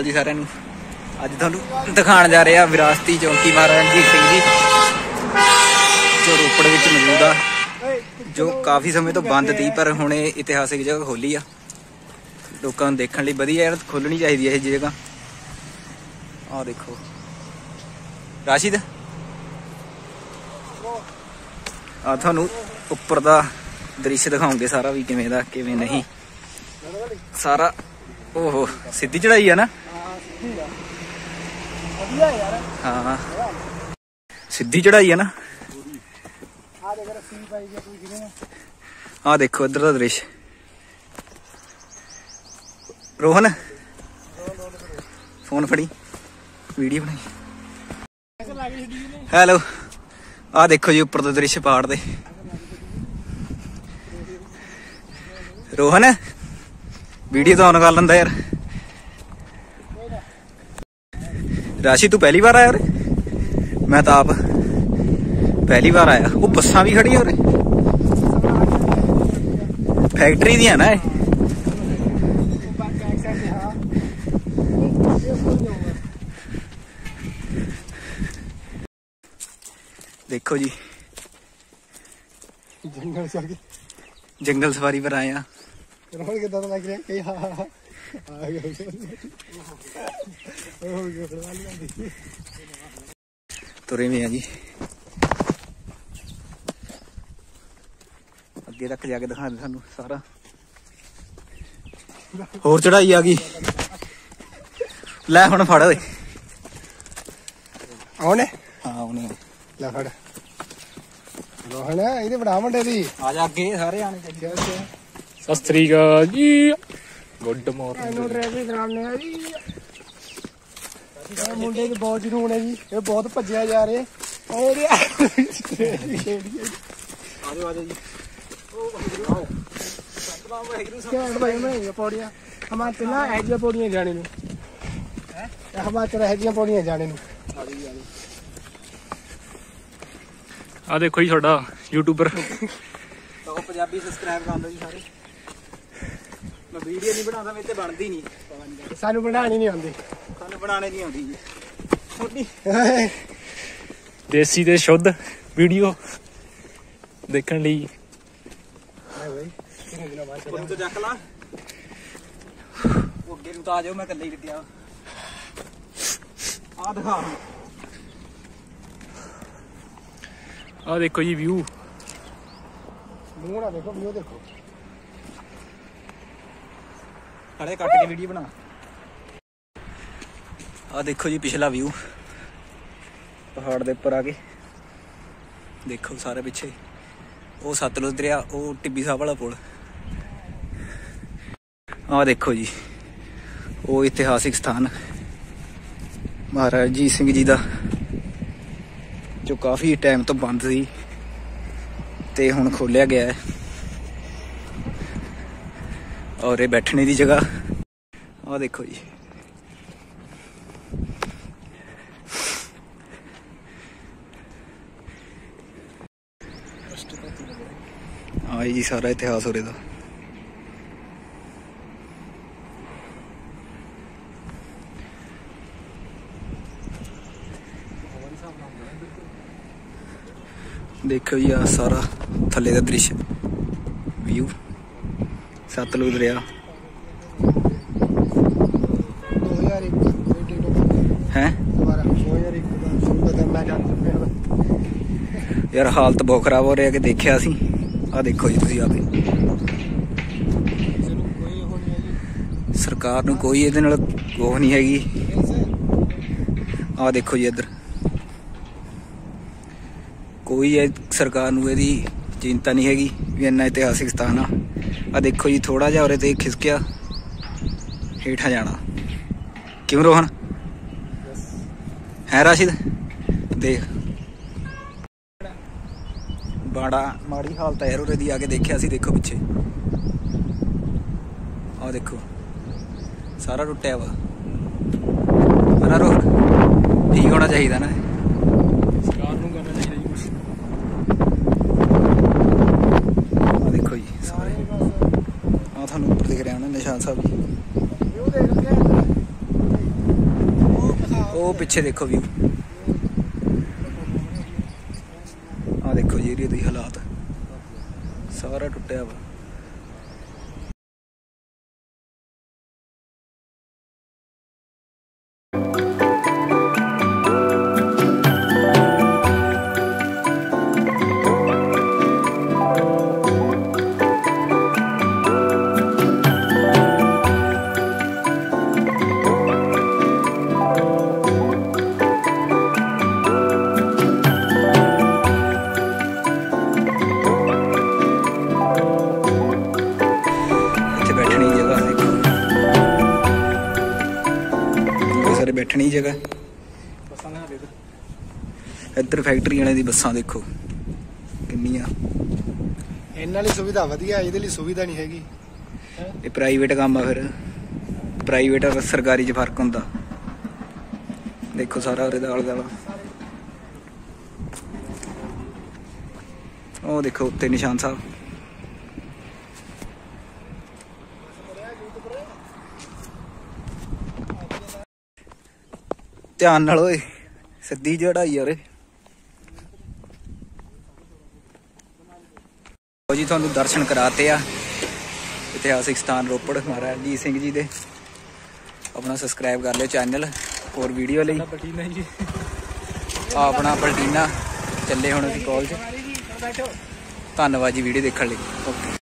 जी सारिਆਂ ਨੂੰ ਅੱਜ ਤੁਹਾਨੂੰ ਦਿਖਾਉਣ ਜਾ ਰਹੇ ਆ ਵਿਰਾਸਤੀ ਚੌਂਕੀ ਮਹਾਰਾਜਾ ਰਣਜੀਤ ਸਿੰਘ ਜੀ ਜੋ ਰੋਪੜ ਵਿੱਚ ਮੌਜੂਦ ਆ ਜੋ ਕਾਫੀ ਸਮੇਂ ਤੋਂ ਬੰਦ ਸੀ ਪਰ ਹੁਣ ਇਹ ਇਤਿਹਾਸਿਕ ਜਗ੍ਹਾ ਖੋਲੀ ਆ ਲੋਕਾਂ ਨੂੰ ਦੇਖਣ ਲਈ ਵਧੀਆ ਯਾਰ ਖੋਲਣੀ ਚਾਹੀਦੀ ਹੈ ਇਹ ਜਗ੍ਹਾ। ਆਹ ਦੇਖੋ ਰਾਸ਼ਿਦ ਆ ਤੁਹਾਨੂੰ ਉੱਪਰ ਦਾ ਦ੍ਰਿਸ਼ ਦਿਖਾਉਂਗੇ ਸਾਰਾ ਵੀ ਕਿਵੇਂ ਦਾ ਕਿਵੇਂ ਨਹੀਂ ਸਾਰਾ। ओहो सीधी चढ़ाई है ना हाँ सीधी चढ़ाई है ना। हाँ देखो इधर का दृश्य। रोहन फोन फड़ी वीडियो बनाई। हेलो आ देखो जी ऊपर का दृश्य पहाड़ दे। रोहन वीडियो तो ऑन कर लेंदा यार। राशि तू पहली बार आया रे? मैं तो आप पहली बार आया। वो बसा भी खड़ी हो रही फैक्ट्री दी है ना। देखो जी जंगल सवारी पर आए हैं। तुरे में जी अगे तक जाके दिखा दे सानू सारा। होर चढ़ाई आ गई लै हुण फड़ दे आने। हाँ आने लै फड़ रोहन इहदे बड़ा मुंडे दी आ जा अगे सारे आने चाहिए। सत श्री अकाल जी गुड मॉर्निंग। मुंडे की बहुत जरूर है जी ये बहुत भज्या जा रहे पौड़ियां हिमाचल एजिया पौड़ियां जाने हिमाचल एजिया पौड़ियां जाने। आ देखो जी थोड़ा यूट्यूबर पंजाबी सबसक्राइब कर लो जी सारे। मैं वीडियो नहीं बनाता मेरे ते बनदी नहीं सानू बनानी नहीं आंदी सानू बनाने नहीं आंदी जी। देसी ते शुद्ध वीडियो देखण लई तो चक ला अगे नूं आ जाओ मैं कल्ले ही लग्या आ दिखा। आ देखो जी व्यू मुंह ना देखो व्यू देखो खड़े कट के वीडियो बना। आ देखो जी पिछला व्यू पहाड़ दे उपर आके देखो सारे पिछे वो सतलुज दरिया वो टिब्बी साहब वाला पुल। आ देखो जी वो इतिहासिक स्थान महाराजा रਣਜੀਤ ਸਿੰਘ जी का जो काफ़ी टाइम तो बंद सी ते हुण खोलिया गया है और ये बैठने की जगह। आ देखो जी हाँ जी सारा इतिहास हो रहा। देखो जी आ सारा थले का दृश्य व्यू सतलुज दरिया है यार। हालत बहुत खराब हो रही है कि देखिया सी। आ देखो जी तुसीं आपे सरकार नूं कोई इहदे नाल कोह नहीं हैगी। आ देखो जी इधर कोई सरकार नूं इहदी चिंता नहीं हैगी भी इन्ना इतिहासिक स्थान आ। देखो जी थोड़ा जिहा उरे ते खिसकिया हेठा जाना। क्यों रोहन है राशिद देख बड़ा माड़ी हालत है यार उरे दी। आके देखिया सी देखो पिछे आ देखो सारा टुटिया वा है ना रोहन। ठीक होना चाहिए ना सरकार नूं करना चाहिए कुछ। आ देखो जी सारे आ थानू ऊपर दिख रहा है निशान साहब जी। ਉਹ ਪਿੱਛੇ ਦੇਖੋ ਵਿਊ, ਆ ਦੇਖੋ ਜੀ ਏਰੀਆ ਦੇ ਹਾਲਾਤ ਸਾਰਾ ਟੁੱਟਿਆ ਵਾ। बैठने जगह इधर फैक्ट्री वाले दी बसां देखो किन्नियां, इन्हां लई सुविधा वधिया, इहदे लई सुविधा नहीं हैगी। ये प्राइवेट काम आ, फिर प्राइवेट और सरकारी च फर्क हुंदा। देखो सारा उरे दा आला दुआला, ओ देखो उत्ते निशान साहब। ध्यान नाल ओए, सीधी चढ़ाई यारे। जी तुहानू दर्शन कराते आ इतिहासिक स्थान रोपड़ महाराजा रणजीत सिंह जी दे। अपना सबसक्राइब कर लियो चैनल और वीडियो लई। अपना पलटीना चले हुण असीं कॉलेज। धन्नवाद जी वीडियो देखने लई। ओके।